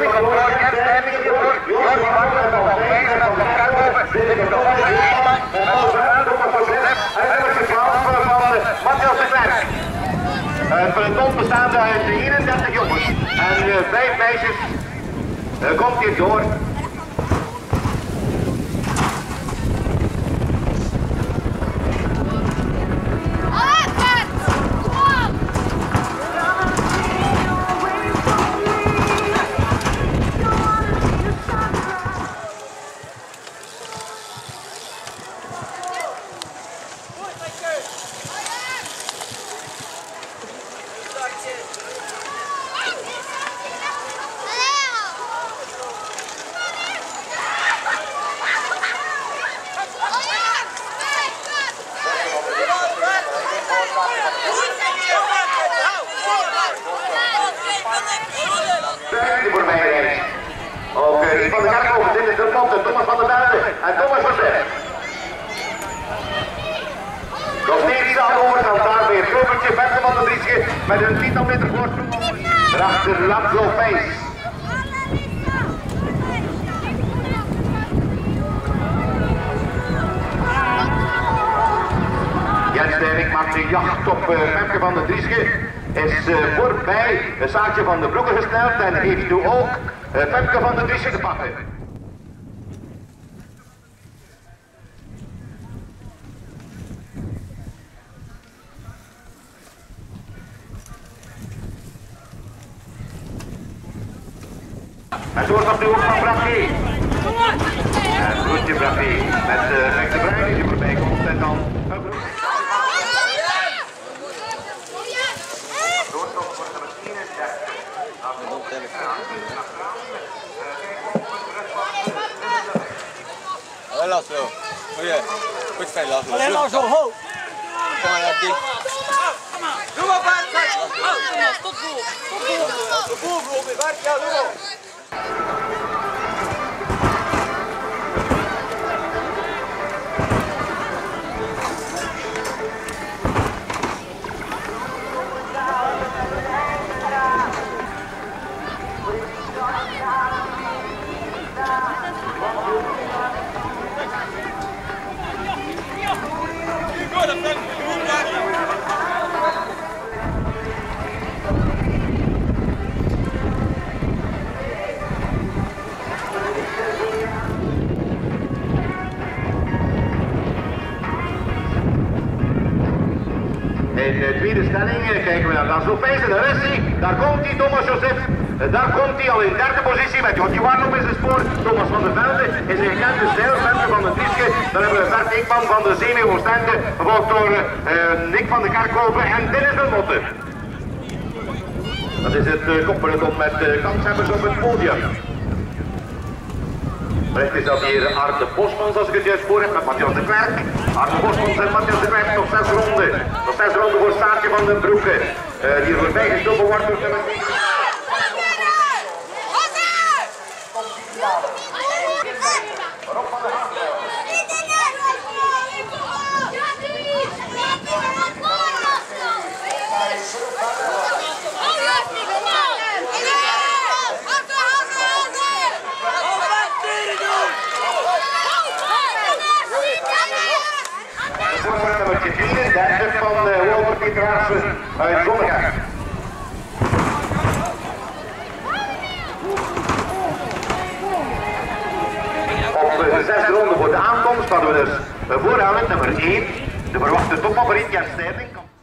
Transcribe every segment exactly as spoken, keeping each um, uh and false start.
Het peloton bestaat uit eenendertig jongens en uh, vijf meisjes. Uh, komt hier door. Ook Riep van de Kerkhoven, dit is de kant, Thomas van der Duinen en Thomas van Zet. Nog steeds aan de overkant, daar weer Keupertje, Bette van de Driesje met een tiental meter voorsprong. Daarachter Laplo Feest. Jens Sterk maakt de jacht op uh, Femke van de Driesje. Is uh, voorbij een zaakje van de Broeken gesneld en heeft nu ook uh, Femke van de Driesje te pakken. En zo wordt nu ook van Braffé. En groetje Braffé met uh, Frank de Bruin die voorbij komt en dan een groet. Doortocht wordt nummer eenendertig. Hé Laszlo, goeie. Goed fijn Laszlo. Allee Laszlo, ho! Kom maar naar die. Doe maar Bart! Tot voel! Tot voel! Tot voel bro, Bart, ja doe maar! In de tweede stelling kijken we naar Laszlo Feest en daar is hij. Daar komt hij, Thomas Joseph. Daar komt hij al in derde positie met Jordi Warnop in zijn spoor. Thomas van der Velde is een gekende zeilcenter van de Driesje. Dan hebben we Bert Eekman van de Zeemeer Oostende, gevolgd door uh, Nick van de Kerkhoven en Dennis van Motte. Dat is het uh, koppeloton met uh, kanshebbers op het podium. Recht is dat hier Arne Bosmans, als ik het juist voor heb, met Matthias de Klerk. Arne Bosmans en Matthias de Klerk nog zes ronden. Nog zes ronden voor Saartje van den Broeke. Uh, die er voorbij gestoken wordt door nummer tien. Nummer eenendertig van uh, Walter Pieter Haarsen uit Zonnegaard. Op de zesde ronde voor de aankomst hadden we dus uh, vooraan nummer één, de verwachte topfavoriet Jens Sterling.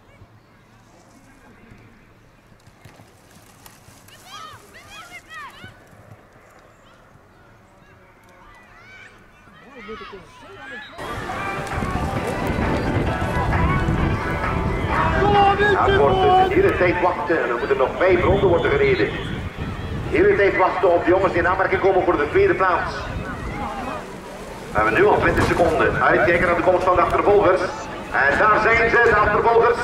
Nou, het wordt de hele tijd wachten en er moeten nog vijf ronden worden gereden. De hele tijd wachten op de jongens die in aanmerking komen voor de tweede plaats. We hebben nu al twintig seconden. Uitkijken naar de komst van de achtervolgers. En daar zijn ze, de achtervolgers.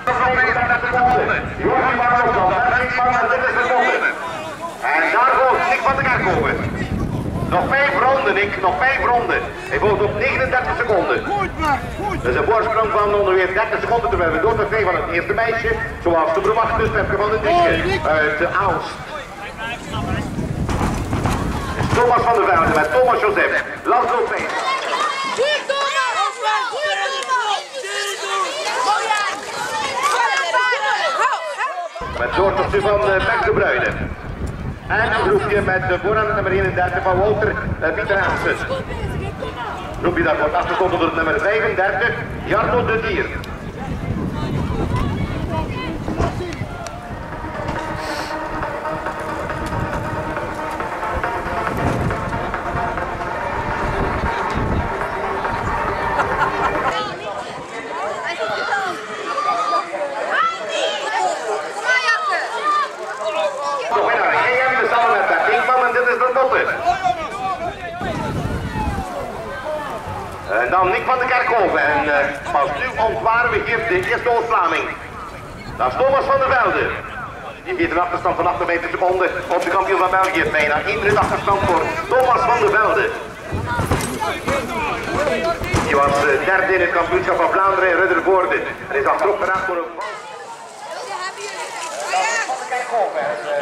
Jordi Warnop van Bergman en dit is de seconde. En daar volgt Nick van de Kerkhoven. Nog vijf ronden, Nick, nog vijf ronden. Hij volgt op negenendertig seconden. Dat is een voorsprong van ongeveer dertig seconden terwijl we door te van het eerste meisje. Zoals te verwachten, Femke van den Driesje uit de Aalst. van der Velde met Thomas Joseph, Laszlo Pees. Met doortochtje van uh, Beck de Bruyne. En een groepje met uh, vooraan het nummer eenendertig van Walter uh, Pieter Hansen. Groepje dat wordt afgekoppeld door het nummer vijfendertig, Jarno de Dier. En dan Nick van de Kerkhoven en uh, pas nu ontwaren we hier de eerste Oost-Vlaming. Dat is Thomas van der Velde. Die heeft een achterstand van achtenvijftig seconden op de kampioen van België. Bijna één minuut achterstand voor Thomas van der Velde. Die was uh, derde in het kampioenschap van Vlaanderen in Ruddervoorde. En is achterop geraakt voor een val. Van de Kerkhoven.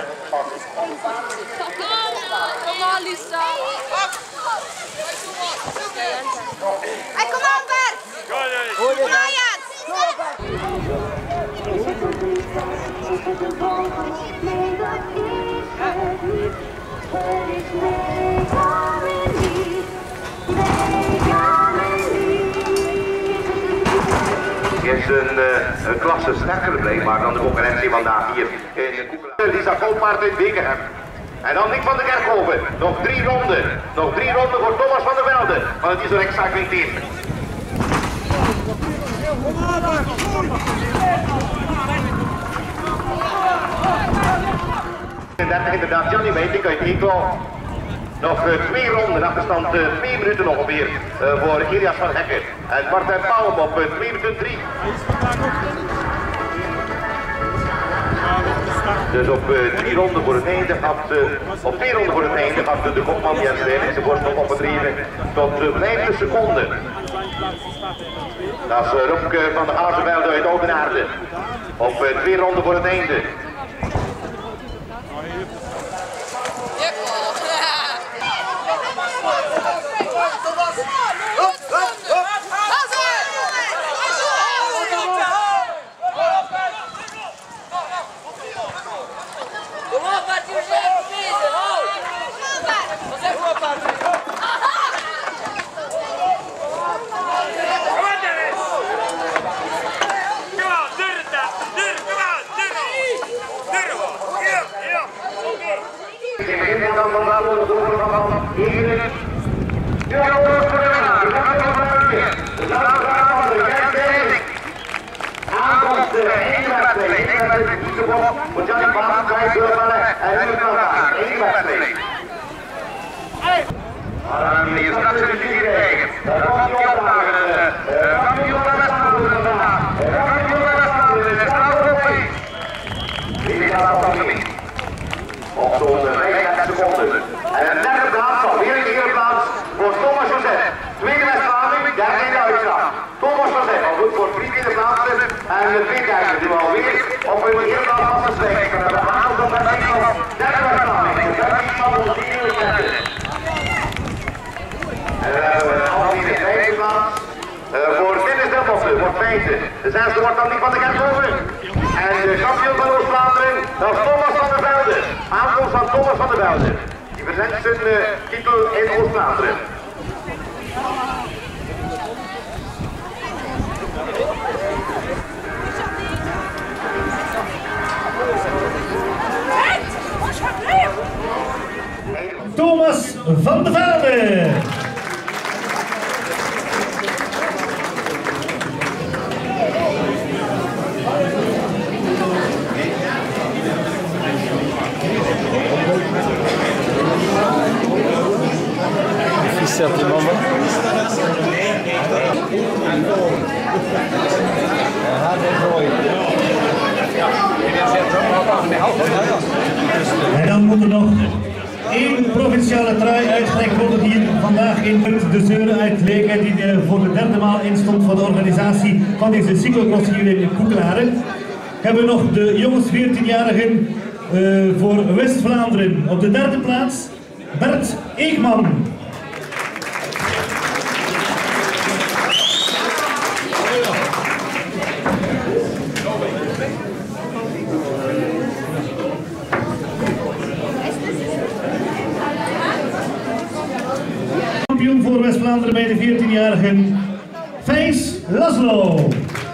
Kom aan, Lisa. Hey, kom aan, Bert! Kom aan, Jens! Is een, uh, een klasse sterker gebleven, maar dan de concurrentie vandaag hier in Koekelaar. Lisa Koolpaard in Bekenhem. En dan Nick van de Kerkhoven. Nog drie ronden. Nog drie ronden voor Thomas van der Velde van het Iso Cycling Team. dertig inderdaad, Johnny Meeting uit Eeklo. Nog uh, twee ronden, achterstand uh, twee minuten ongeveer uh, voor Ilias van Hekken. En Martijn Palm op uh, twee minuten drie. Dus op uh, drie ronden voor het einde gaat, uh, op twee ronden voor het einde gaat de kopman Jens Leijning zijn voorsprong opgedreven tot uh, vijftig seconden. Dat is uh, Rupke van de Hazenvelde uit Oudenaarde. Op uh, twee ronden voor het einde. Je staat er dus hier tegen. Dat komt niet opdagen. Kampioen van West-Vlaanderen vandaag. Kampioen van West-Vlaanderen is Laszlo. Die gaat dat dan niet. Op zo'n vijfendertig seconden. En een derde plaats, alweer een eerste plaats voor Thomas Joseph. Tweede West-Vlaming, derde in de uitslag. Thomas Joseph al goed voor drie tweede plaatsen. En de tweede die we alweer op een eerste plaats van de strijk. We hebben een aantal met Nederland. Derde West-Vlaming. De derde iemand op de nieuwe zetten. En dan hebben we alweer in de vijfde plaats. Uh, voor Dennis Delmossen, wordt vijfde. De zesde wordt dan niet van de Kerkhoven. En de kampioen van Oost-Vlaanderen, dat is Thomas van der Velde. Aankomst van Thomas van der Velde. Die verzet zijn uh, titel in Oost-Vlaanderen. Thomas van der Velde. Zet die mama. En dan moet er nog één provinciale trui uitgereikt worden die vandaag in de Zeuren uit Leek, die voor de derde maal instond voor de organisatie van deze cyclocross hier in Koekelaren. Hebben we nog de jongens veertienjarigen uh, voor West-Vlaanderen op de derde plaats. Bert Eekman. Kampioen voor West-Vlaanderen bij de veertienjarigen, Vijs Laszlo.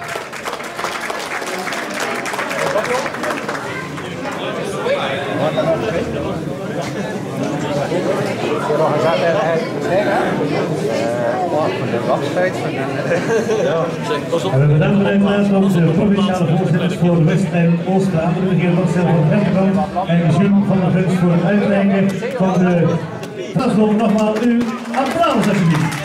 En we bedanken uiteraard onze provinciale voorzitters voor West- en Oost-Vlaanderen, de heer Marcel van Hertenkamp en Jules van der Gunst voor het uitreiken van de Laszlo. Nogmaals uw applaus alsjeblieft.